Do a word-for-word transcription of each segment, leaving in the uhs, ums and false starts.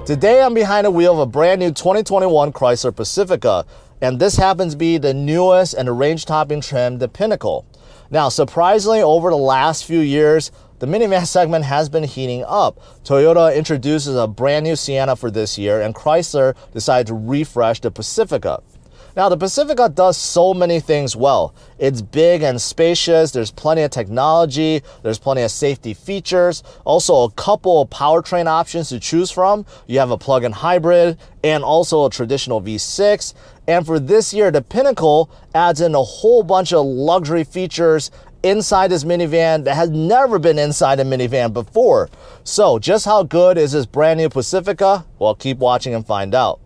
Today I'm behind the wheel of a brand new twenty twenty-one Chrysler Pacifica, and this happens to be the newest and the range topping trim, the Pinnacle. Now, surprisingly, over the last few years, the minivan segment has been heating up. Toyota introduces a brand new Sienna for this year, and Chrysler decided to refresh the Pacifica. Now, the Pacifica does so many things well. It's big and spacious, there's plenty of technology, there's plenty of safety features, also a couple of powertrain options to choose from. You have a plug-in hybrid and also a traditional V six. And for this year, the Pinnacle adds in a whole bunch of luxury features inside this minivan that has never been inside a minivan before. So just how good is this brand new Pacifica? Well, keep watching and find out.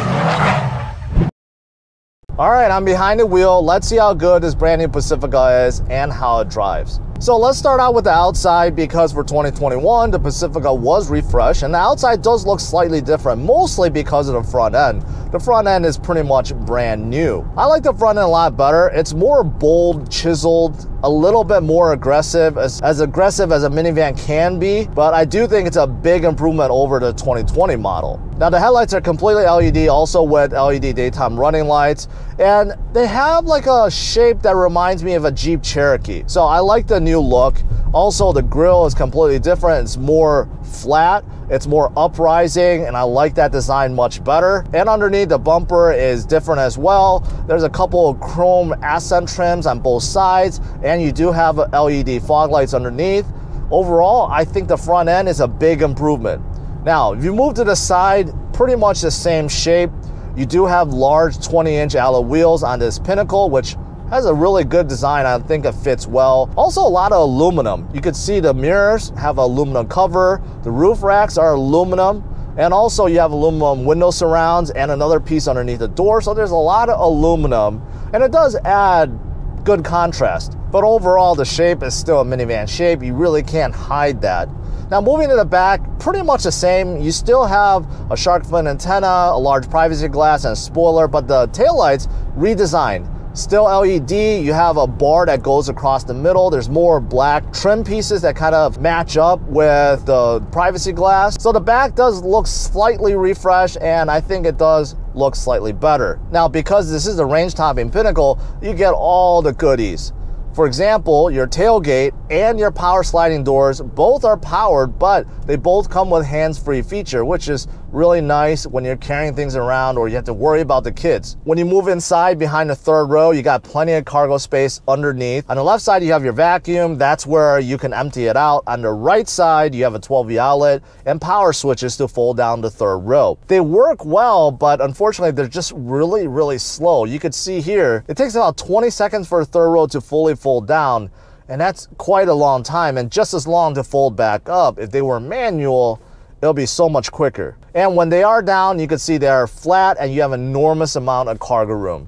All right, I'm behind the wheel. Let's see how good this brand new Pacifica is and how it drives. So let's start out with the outside, because for twenty twenty-one, the Pacifica was refreshed, and the outside does look slightly different, mostly because of the front end. The front end is pretty much brand new. I like the front end a lot better. It's more bold, chiseled, a little bit more aggressive, as, as aggressive as a minivan can be, but I do think it's a big improvement over the twenty twenty model. Now, the headlights are completely L E D, also with L E D daytime running lights, and they have like a shape that reminds me of a Jeep Cherokee. So I like the new look. Also, the grille is completely different. It's more flat, it's more uprising, and I like that design much better. And underneath, the bumper is different as well. There's a couple of chrome accent trims on both sides, and you do have L E D fog lights underneath. Overall, I think the front end is a big improvement. Now, if you move to the side, pretty much the same shape. You do have large twenty inch alloy wheels on this Pinnacle, which has a really good design. I think it fits well. Also, a lot of aluminum. You can see the mirrors have an aluminum cover. The roof racks are aluminum. And also you have aluminum window surrounds and another piece underneath the door. So there's a lot of aluminum, and it does add good contrast. But overall, the shape is still a minivan shape. You really can't hide that. Now, moving to the back, pretty much the same. You still have a shark fin antenna, a large privacy glass, and a spoiler, but the taillights redesigned. Still L E D, you have a bar that goes across the middle. There's more black trim pieces that kind of match up with the privacy glass. So the back does look slightly refreshed, and I think it does look slightly better. Now, because this is a range-topping Pinnacle, you get all the goodies. For example, your tailgate and your power sliding doors both are powered, but they both come with hands-free feature, which is really nice when you're carrying things around or you have to worry about the kids. When you move inside behind the third row, you got plenty of cargo space underneath. On the left side, you have your vacuum. That's where you can empty it out. On the right side, you have a twelve V outlet and power switches to fold down the third row. They work well, but unfortunately, they're just really, really slow. You could see here, it takes about twenty seconds for the third row to fully fold down, and that's quite a long time, and just as long to fold back up. If they were manual, it'll be so much quicker. And when they are down, you can see they're flat and you have an enormous amount of cargo room.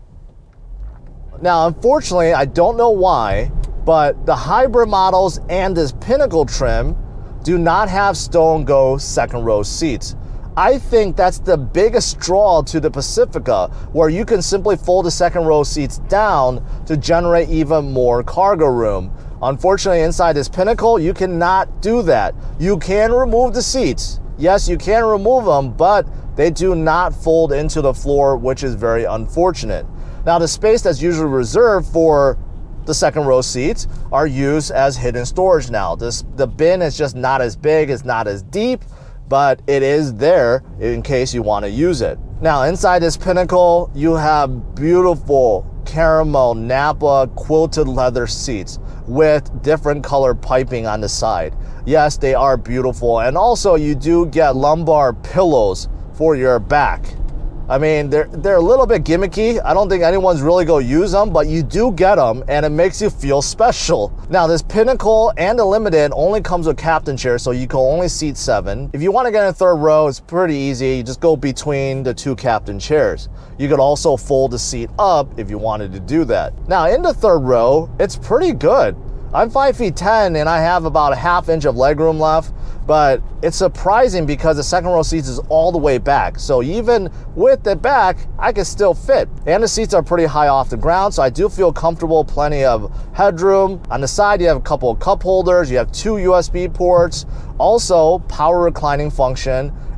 Now, unfortunately, I don't know why, but the hybrid models and this Pinnacle trim do not have Stow and Go second row seats. I think that's the biggest draw to the Pacifica, where you can simply fold the second row seats down to generate even more cargo room. Unfortunately, inside this Pinnacle, you cannot do that. You can remove the seats. Yes, you can remove them, but they do not fold into the floor, which is very unfortunate. Now, the space that's usually reserved for the second row seats are used as hidden storage now. This, the bin is just not as big, it's not as deep, but it is there in case you want to use it. Now, inside this Pinnacle, you have beautiful caramel Napa quilted leather seats with different color piping on the side. Yes, they are beautiful, and also you do get lumbar pillows for your back. I mean, they're, they're a little bit gimmicky. I don't think anyone's really gonna use them, but you do get them, and it makes you feel special. Now, this Pinnacle and the Limited only comes with captain chairs, so you can only seat seven. If you want to get in the third row, it's pretty easy. You just go between the two captain chairs. You could also fold the seat up if you wanted to do that. Now, in the third row, it's pretty good. I'm five feet ten and I have about a half inch of legroom left, but it's surprising because the second row seats is all the way back. So even with the back, I can still fit. And the seats are pretty high off the ground, so I do feel comfortable, plenty of headroom. On the side, you have a couple of cup holders, you have two U S B ports, also power reclining function,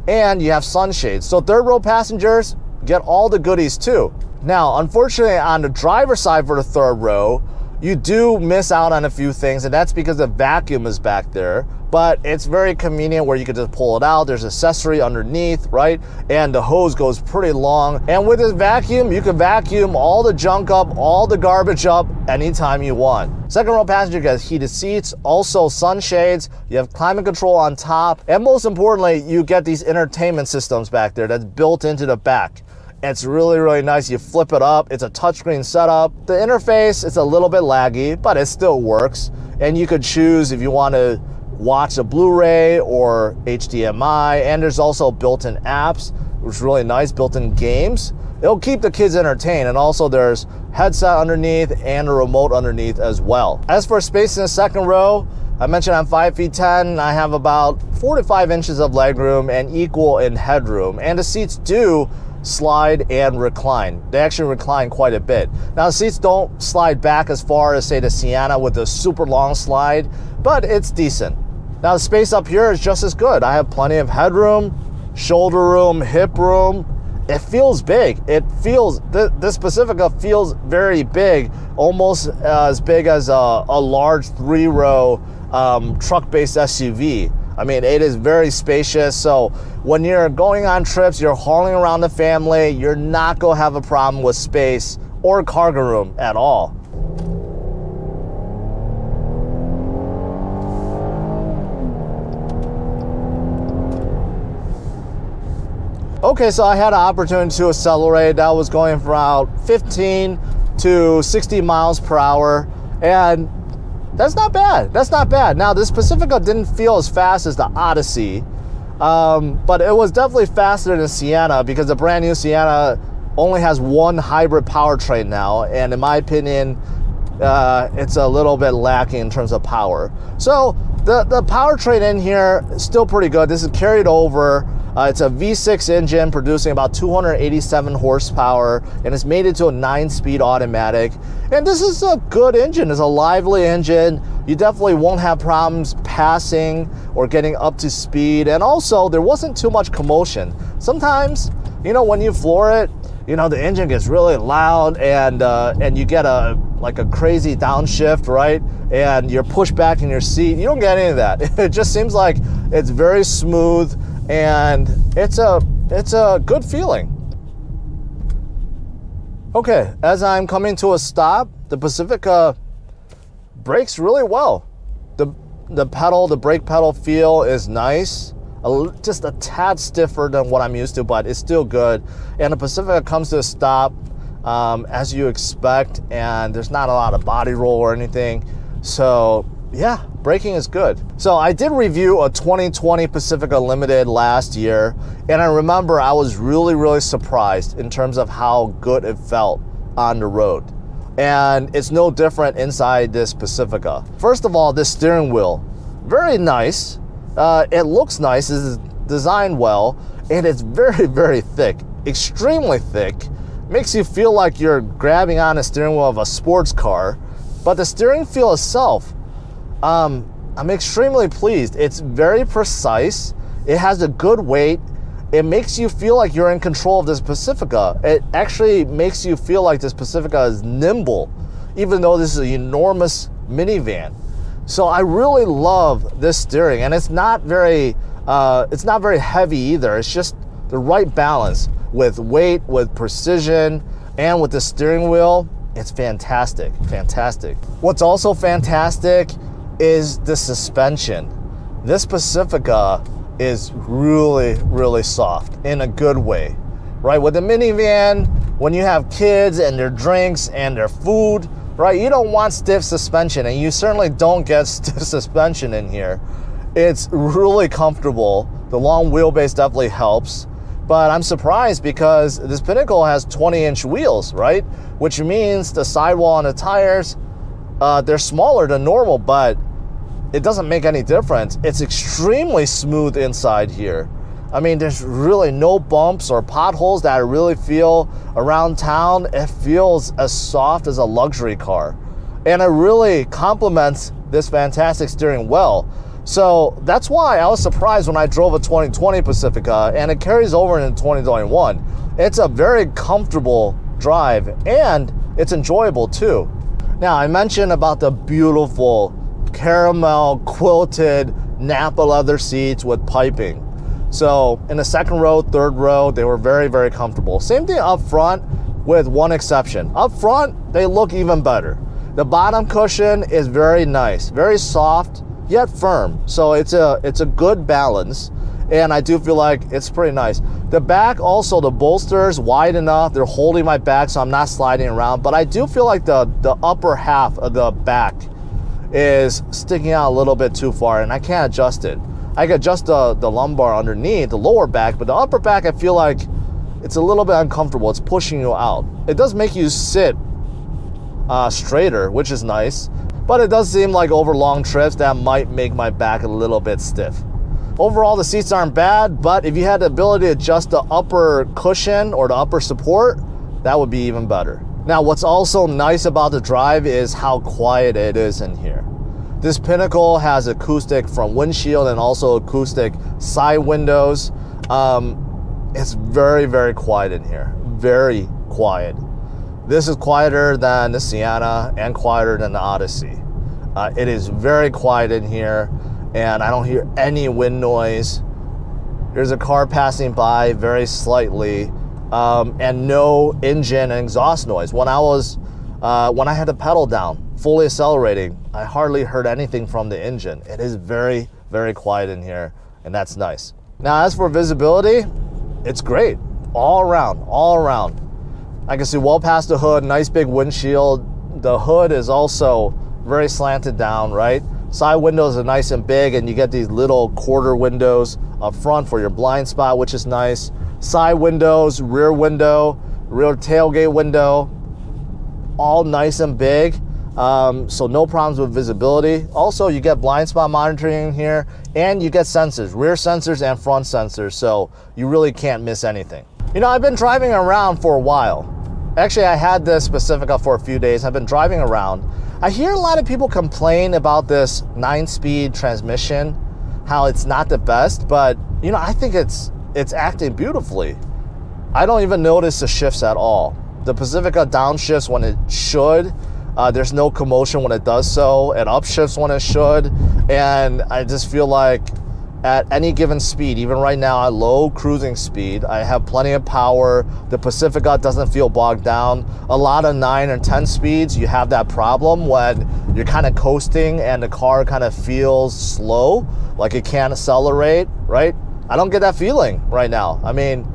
and you have sunshades. So third row passengers get all the goodies too. Now, unfortunately, on the driver's side for the third row, you do miss out on a few things, and that's because the vacuum is back there. But it's very convenient where you can just pull it out. There's accessory underneath, right? And the hose goes pretty long. And with this vacuum, you can vacuum all the junk up, all the garbage up anytime you want. Second row passenger gets heated seats, also sunshades. You have climate control on top. And most importantly, you get these entertainment systems back there that's built into the back. It's really, really nice. You flip it up. It's a touchscreen setup. The interface is a little bit laggy, but it still works. And you could choose if you want to watch a Blu-ray or H D M I. And there's also built-in apps, which is really nice, built-in games. It'll keep the kids entertained. And also there's headset underneath and a remote underneath as well. As for space in the second row, I mentioned I'm five feet ten. I have about forty-five inches of legroom and equal in headroom. And the seats do slide and recline. They actually recline quite a bit. Now the seats don't slide back as far as say the Sienna with the super long slide, but it's decent. Now the space up here is just as good. I have plenty of headroom, shoulder room, hip room. It feels big. It feels, th this Pacifica feels very big, almost as big as a, a large three row um, truck-based S U V. I mean, it is very spacious, so when you're going on trips, you're hauling around the family, you're not going to have a problem with space or cargo room at all. Okay, so I had an opportunity to accelerate. That was going from about fifteen to sixty miles per hour, and that's not bad. That's not bad. Now, this Pacifica didn't feel as fast as the Odyssey, um, but it was definitely faster than Sienna because the brand new Sienna only has one hybrid powertrain now, and in my opinion, uh, it's a little bit lacking in terms of power. So the, the powertrain in here is still pretty good. This is carried over. Uh, it's a V six engine producing about two hundred eighty-seven horsepower, and it's made it to a nine-speed automatic. And this is a good engine. It's a lively engine. You definitely won't have problems passing or getting up to speed. And also, there wasn't too much commotion. Sometimes, you know, when you floor it, you know, the engine gets really loud, and uh, and you get a like a crazy downshift, right? And you're pushed back in your seat. You don't get any of that. It just seems like it's very smooth, and it's a it's a good feeling. Okay, as I'm coming to a stop, the Pacifica brakes really well. The the pedal, the brake pedal feel is nice. A, just a tad stiffer than what I'm used to, but it's still good. And the Pacifica comes to a stop um, as you expect, and there's not a lot of body roll or anything. So yeah, braking is good. So I did review a twenty twenty Pacifica Limited last year, and I remember I was really, really surprised in terms of how good it felt on the road. And it's no different inside this Pacifica. First of all, this steering wheel, very nice. Uh, it looks nice, it's designed well, and it's very, very thick, extremely thick. Makes you feel like you're grabbing on the steering wheel of a sports car. But the steering feel itself, um, I'm extremely pleased. It's very precise. It has a good weight. It makes you feel like you're in control of this Pacifica. It actually makes you feel like this Pacifica is nimble, even though this is an enormous minivan. So I really love this steering, and it's not very, uh, it's not very heavy either. It's just the right balance with weight, with precision, and with the steering wheel. It's fantastic, fantastic. What's also fantastic is the suspension. This Pacifica is really, really soft in a good way, right? With a minivan, when you have kids and their drinks and their food, right, you don't want stiff suspension, and you certainly don't get stiff suspension in here. It's really comfortable. The long wheelbase definitely helps, but I'm surprised because this Pinnacle has twenty inch wheels, right? Which means the sidewall on the tires, uh, they're smaller than normal, but it doesn't make any difference. It's extremely smooth inside here. I mean, there's really no bumps or potholes that I really feel around town. It feels as soft as a luxury car. And it really complements this fantastic steering wheel. So that's why I was surprised when I drove a twenty twenty Pacifica, and it carries over into twenty twenty-one. It's a very comfortable drive, and it's enjoyable too. Now, I mentioned about the beautiful caramel quilted Napa leather seats with piping. So in the second row, third row, they were very, very comfortable. Same thing up front, with one exception. Up front, they look even better. The bottom cushion is very nice, very soft, yet firm. So it's a it's a good balance, and I do feel like it's pretty nice. The back also, the bolsters wide enough, they're holding my back so I'm not sliding around, but I do feel like the the upper half of the back is sticking out a little bit too far, and I can't adjust it. I can adjust the, the lumbar underneath, the lower back, but the upper back, I feel like it's a little bit uncomfortable. It's pushing you out. It does make you sit uh, straighter, which is nice, but it does seem like over long trips that might make my back a little bit stiff. Overall, the seats aren't bad, but if you had the ability to adjust the upper cushion or the upper support, that would be even better. Now, what's also nice about the drive is how quiet it is in here. This Pinnacle has acoustic front windshield and also acoustic side windows. Um, it's very, very quiet in here. Very quiet. This is quieter than the Sienna and quieter than the Odyssey. Uh, it is very quiet in here, and I don't hear any wind noise. There's a car passing by very slightly, um, and no engine and exhaust noise. When I was, uh, when I had the pedal down, fully accelerating, I hardly heard anything from the engine. It is very, very quiet in here, and that's nice. Now, as for visibility, it's great. All around, all around. I can see well past the hood, nice big windshield. The hood is also very slanted down, right? Side windows are nice and big, and you get these little quarter windows up front for your blind spot, which is nice. Side windows, rear window, rear tailgate window, all nice and big. Um, so no problems with visibility. Also, you get blind spot monitoring here, and you get sensors, rear sensors and front sensors, so you really can't miss anything. You know, I've been driving around for a while. Actually, I had this Pacifica for a few days. I've been driving around. I hear a lot of people complain about this nine-speed transmission, how it's not the best, but you know, I think it's it's acting beautifully. I don't even notice the shifts at all. The Pacifica downshifts when it should. Uh, there's no commotion when it does so. It upshifts when it should. And I just feel like at any given speed, even right now at low cruising speed, I have plenty of power. The Pacifica doesn't feel bogged down. A lot of nine or ten speeds, you have that problem when you're kind of coasting and the car kind of feels slow, like it can't accelerate, right? I don't get that feeling right now. I mean,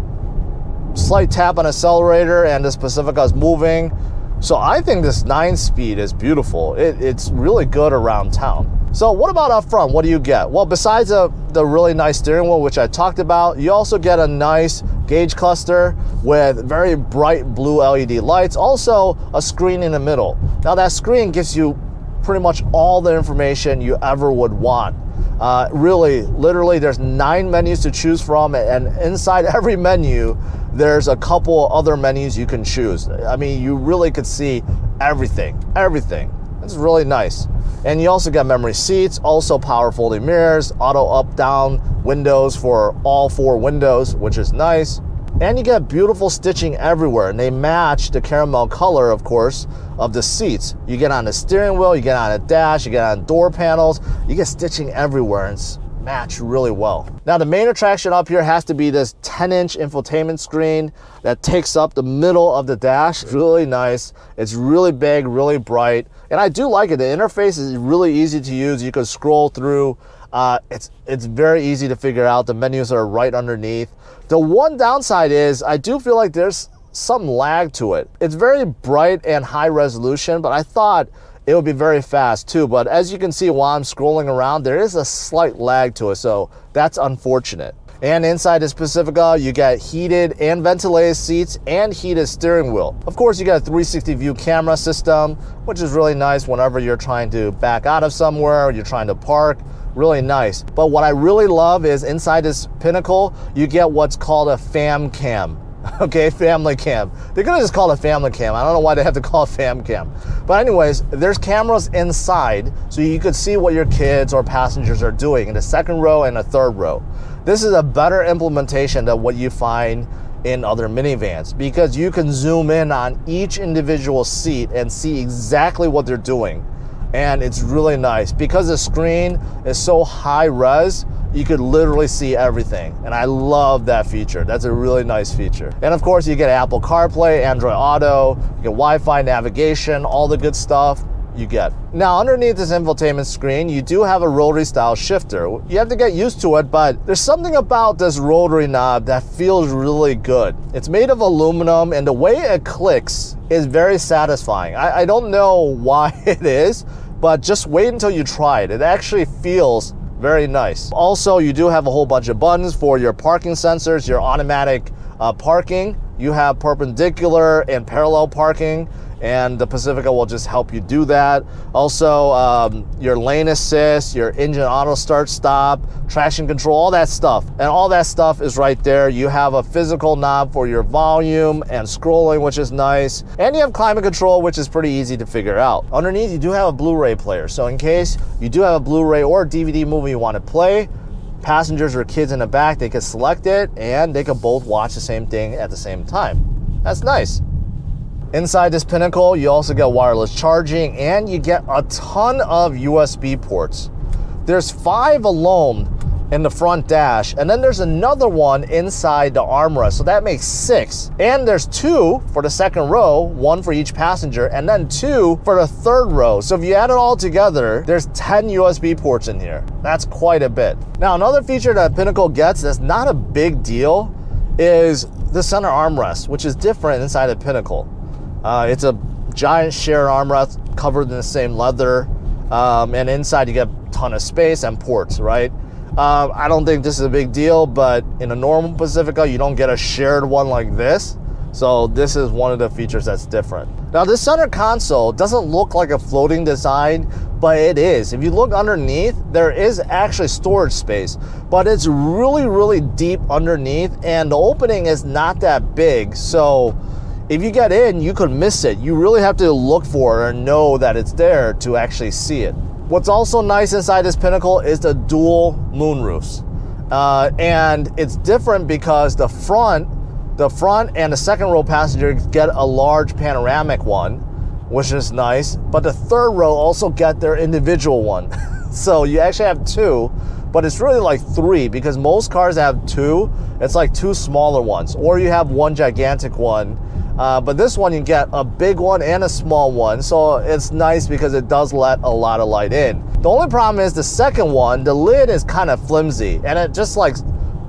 slight tap on accelerator and this Pacifica is moving. So I think this nine speed is beautiful. It, it's really good around town. So what about up front? What do you get? Well, besides the, the really nice steering wheel, which I talked about, you also get a nice gauge cluster with very bright blue L E D lights, also a screen in the middle. Now that screen gives you pretty much all the information you ever would want. Uh, really, literally, there's nine menus to choose from, and inside every menu, there's a couple other menus you can choose. I mean, you really could see everything, everything. It's really nice. And you also get memory seats, also power folding mirrors, auto up, down windows for all four windows, which is nice. And you get beautiful stitching everywhere, and they match the caramel color, of course, of the seats. You get on the steering wheel, you get on a dash, you get on door panels, you get stitching everywhere, and it's matched really well. Now, the main attraction up here has to be this ten inch infotainment screen that takes up the middle of the dash. It's really nice. It's really big, really bright, and I do like it. The interface is really easy to use. You can scroll through. Uh, it's, it's very easy to figure out. The menus are right underneath. The one downside is I do feel like there's some lag to it. It's very bright and high resolution, but I thought it would be very fast too. But as you can see while I'm scrolling around, there is a slight lag to it, so that's unfortunate. And inside this Pacifica, you get heated and ventilated seats and heated steering wheel. Of course, you get a three sixty view camera system, which is really nice whenever you're trying to back out of somewhere or you're trying to park. Really nice. But what I really love is inside this Pinnacle, you get what's called a fam cam. Okay, family cam. They're gonna just call it family cam. I don't know why they have to call it fam cam. But anyways, there's cameras inside so you could see what your kids or passengers are doing in the second row and the third row. This is a better implementation than what you find in other minivans because you can zoom in on each individual seat and see exactly what they're doing. And it's really nice because the screen is so high res, you could literally see everything. And I love that feature. That's a really nice feature. And of course, you get Apple CarPlay, Android Auto, you get Wi-Fi navigation, all the good stuff you get. Now, underneath this infotainment screen, you do have a rotary style shifter. You have to get used to it, but there's something about this rotary knob that feels really good. It's made of aluminum, and the way it clicks is very satisfying. I, I don't know why it is, but just wait until you try it. It actually feels very nice. Also, you do have a whole bunch of buttons for your parking sensors, your automatic uh, parking. You have perpendicular and parallel parking, and the Pacifica will just help you do that. Also, um, your lane assist, your engine auto start stop, traction control, all that stuff. And all that stuff is right there. You have a physical knob for your volume and scrolling, which is nice. And you have climate control, which is pretty easy to figure out. Underneath, you do have a Blu-ray player. So in case you do have a Blu-ray or a D V D movie you want to play, passengers or kids in the back, they can select it and they can both watch the same thing at the same time. That's nice. Inside this Pinnacle, you also get wireless charging and you get a ton of U S B ports. There's five alone in the front dash, and then there's another one inside the armrest, so that makes six. And there's two for the second row, one for each passenger, and then two for the third row. So if you add it all together, there's ten U S B ports in here. That's quite a bit. Now, another feature that Pinnacle gets that's not a big deal is the center armrest, which is different inside the Pinnacle. Uh, it's a giant shared armrest covered in the same leather, um, and inside you get a ton of space and ports, right? Uh, I don't think this is a big deal, but in a normal Pacifica, you don't get a shared one like this. So this is one of the features that's different. Now, this center console doesn't look like a floating design, but it is. If you look underneath, there is actually storage space, but it's really, really deep underneath, and the opening is not that big. So if you get in, you could miss it. You really have to look for it or know that it's there to actually see it. What's also nice inside this Pinnacle is the dual moonroofs. Uh, and it's different because the front, the front and the second row passengers get a large panoramic one, which is nice, but the third row also get their individual one. So you actually have two, but it's really like three because most cars have two. It's like two smaller ones, or you have one gigantic one. Uh, but this one, you get a big one and a small one. So it's nice because it does let a lot of light in. The only problem is the second one, the lid is kind of flimsy and it just like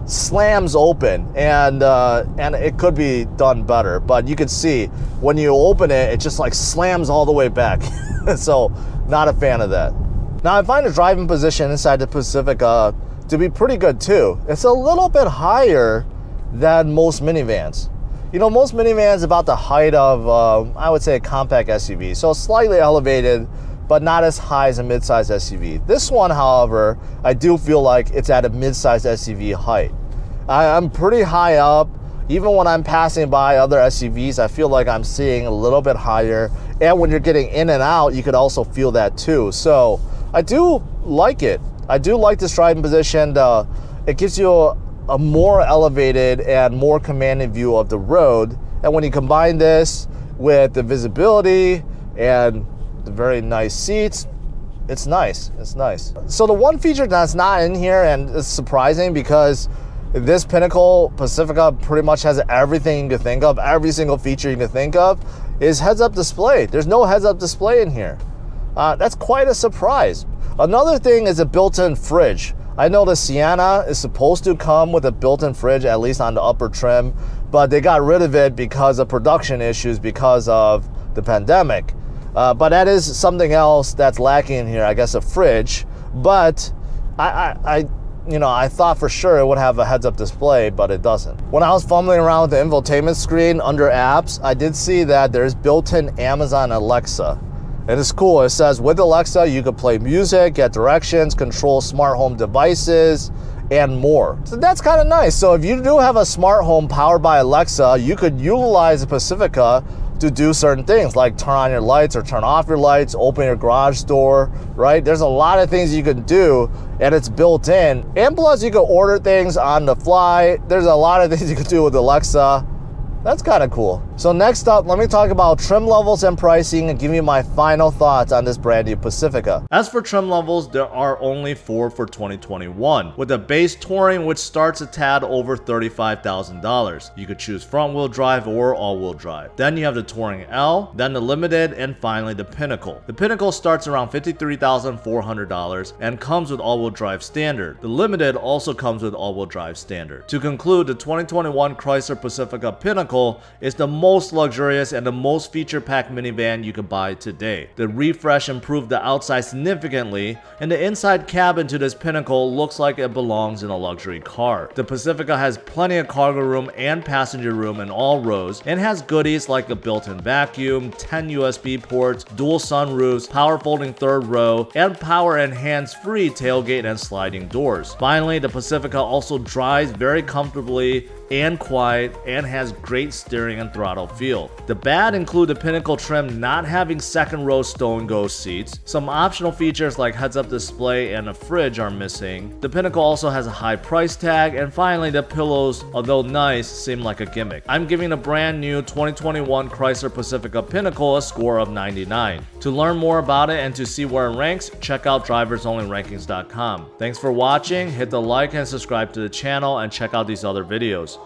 slams open, and uh, and it could be done better. But you can see when you open it, it just like slams all the way back. So not a fan of that. Now, I find the driving position inside the Pacifica to be pretty good too. It's a little bit higher than most minivans. You know, most minivans about the height of, uh, I would say, a compact S U V. So slightly elevated, but not as high as a midsize S U V. This one, however, I do feel like it's at a midsize S U V height. I, I'm pretty high up. Even when I'm passing by other S U Vs, I feel like I'm seeing a little bit higher. And when you're getting in and out, you could also feel that too. So I do like it. I do like this driving position. Uh, it gives you a, a more elevated and more commanding view of the road. And when you combine this with the visibility and the very nice seats, it's nice. It's nice. So the one feature that's not in here, and it's surprising because this Pinnacle Pacifica pretty much has everything you can think of, every single feature you can think of, is heads-up display. There's no heads-up display in here. Uh, that's quite a surprise. Another thing is a built-in fridge. I know the Sienna is supposed to come with a built-in fridge, at least on the upper trim, but they got rid of it because of production issues because of the pandemic. Uh, but that is something else that's lacking in here, I guess, a fridge. But I, I, I, you know, I thought for sure it would have a heads-up display, but it doesn't. When I was fumbling around with the infotainment screen under apps, I did see that there's built-in Amazon Alexa. It is cool. It says with Alexa, you can play music, get directions, control smart home devices, and more. So that's kind of nice. So if you do have a smart home powered by Alexa, you could utilize the Pacifica to do certain things like turn on your lights or turn off your lights, open your garage door, right? There's a lot of things you can do, and it's built in. And plus you can order things on the fly. There's a lot of things you can do with Alexa. That's kind of cool. So next up, let me talk about trim levels and pricing and give you my final thoughts on this brand new Pacifica. As for trim levels, there are only four for twenty twenty-one, with the base Touring, which starts a tad over thirty-five thousand dollars. You could choose front wheel drive or all wheel drive. Then you have the Touring L, then the Limited, and finally the Pinnacle. The Pinnacle starts around fifty-three thousand four hundred dollars and comes with all wheel drive standard. The Limited also comes with all wheel drive standard. To conclude, the twenty twenty-one Chrysler Pacifica Pinnacle is the most luxurious and the most feature-packed minivan you could buy today. The refresh improved the outside significantly, and the inside cabin to this Pinnacle looks like it belongs in a luxury car. The Pacifica has plenty of cargo room and passenger room in all rows, and has goodies like a built-in vacuum, ten U S B ports, dual sunroofs, power folding third row, and power and hands-free tailgate and sliding doors. Finally, the Pacifica also drives very comfortably and quiet and has great steering and throttle feel. The bad include the Pinnacle trim not having second row Stone Ghost seats. Some optional features like heads-up display and a fridge are missing. The Pinnacle also has a high price tag, and finally the pillows, although nice, seem like a gimmick. I'm giving the brand new twenty twenty-one Chrysler Pacifica Pinnacle a score of ninety-nine. To learn more about it and to see where it ranks, check out drivers only rankings dot com. Thanks for watching, hit the like and subscribe to the channel, and check out these other videos.